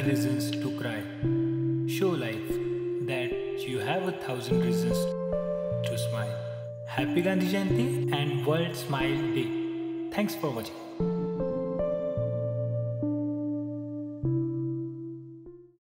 100 reasons to cry. Show life that you have 1,000 reasons to smile. Happy Gandhi Jayanti and World Smile Day. Thanks for watching.